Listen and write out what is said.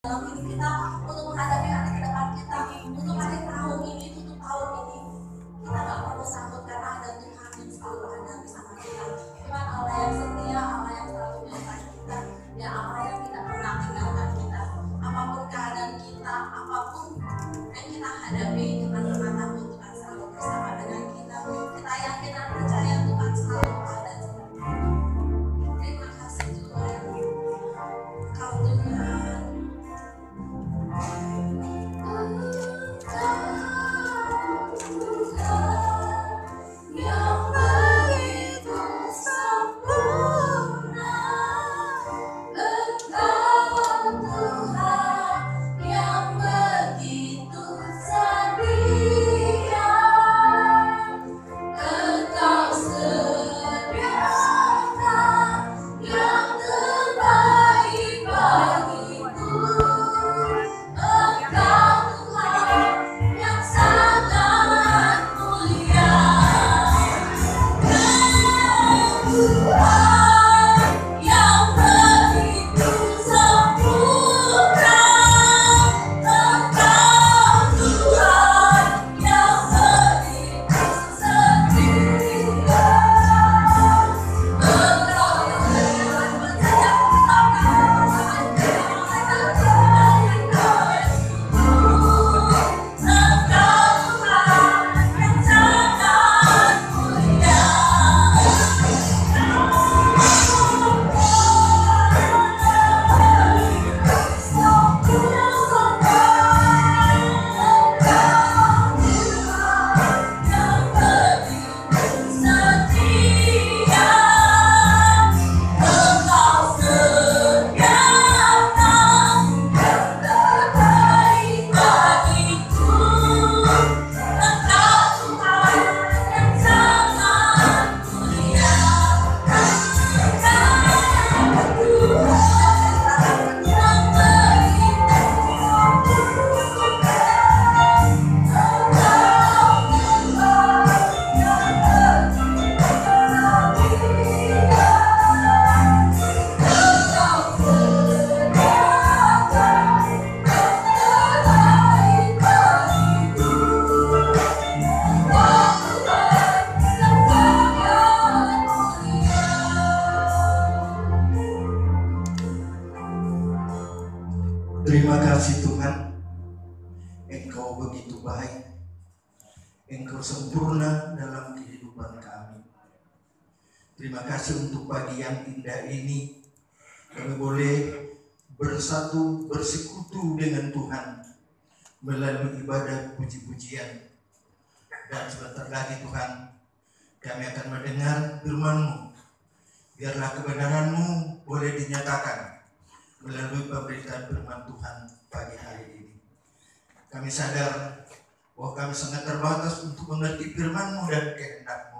dalam hidup kita, untuk menghadapi hari ke depan kita, untuk hari tahun ini, tutup tahun ini. Kita gak perlu takut karena ada Tuhan yang selalu ada bersama kita. Tuhan Allah yang setia, Allah yang selalu menyertai kita, ya Allah yang tidak pernah tinggalkan kita. Apapun keadaan kita, apapun yang kita hadapi, Tuhan berkata Tuhan selalu bersama dengan kita. Kita yakin dan percaya Tuhan selalu ada. Terima kasih Tuhan. Kau Tuhan. Yang begitu sempurna, Engkau Tuhan yang begitu setia, Engkau sediakan yang terbaik bagiku. Engkau Tuhan yang sangat mulia. Tuhan yang begitu sempurna, Engkau Tuhan yang begitu setia, Engkau Tuhan Terima kasih Tuhan, Engkau begitu baik, Engkau sempurna dalam kehidupan kami. Terima kasih untuk pagi yang indah ini, kami boleh bersatu, bersekutu dengan Tuhan melalui ibadah puji-pujian. Dan sebentar lagi Tuhan, kami akan mendengar firman-Mu. Biarlah kebenaran-Mu boleh dinyatakan melalui pemberitaan firman Tuhan pagi hari ini. Kami sadar bahwa kami sangat terbatas untuk mengerti firman-Mu dan kehendak-Mu.